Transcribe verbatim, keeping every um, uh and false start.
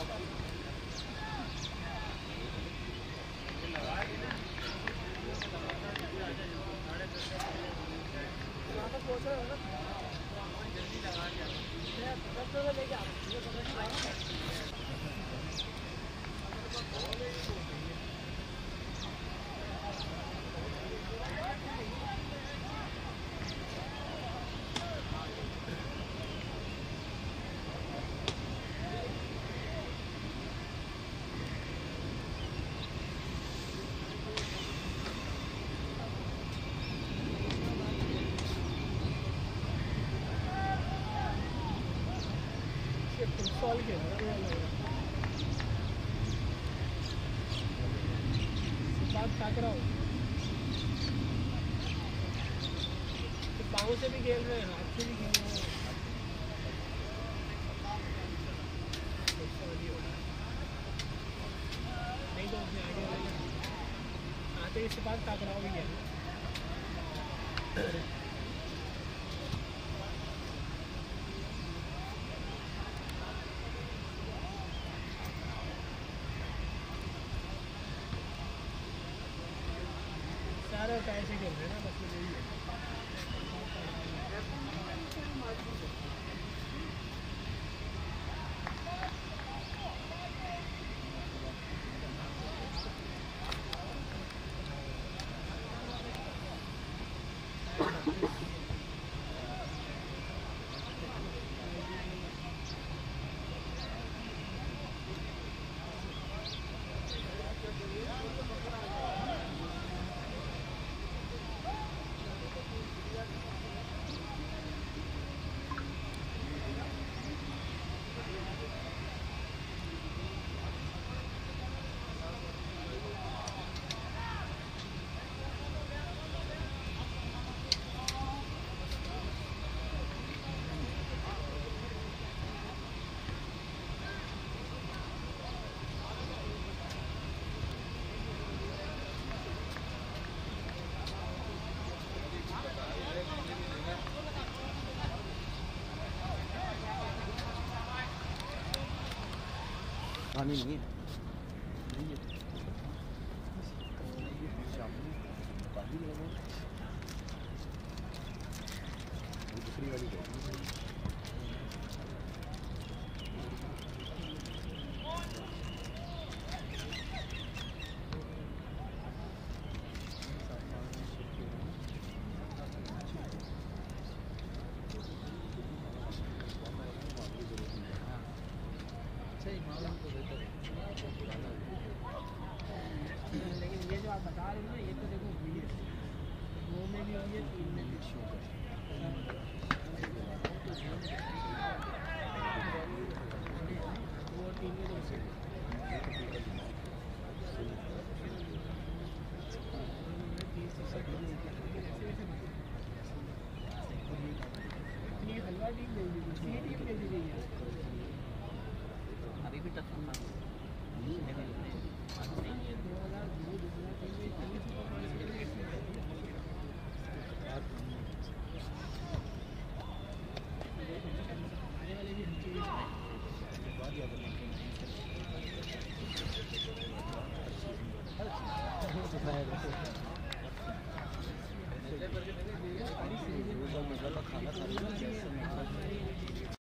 Solve किया बात ताक रहा हूँ पाँव से भी खेल रहे हैं, हाथ से भी खेल रहे हैं। नहीं तो उसने आगे आते इसके बाद ताक रहा भी गया। सारा पैसे खेल रहे हैं ना, बस यही है। पानी नहीं है, नहीं है। दूसरी वाली लेकिन ये जो आप बता रहे हो ना, ये तो देखो हुई है, दो में भी हुई है, तीन में भी शो कर वो तीन में तो उसे हलवा टीम दे दी, टीम दे दी गई है अभी भी टफ करना नहीं है। खाना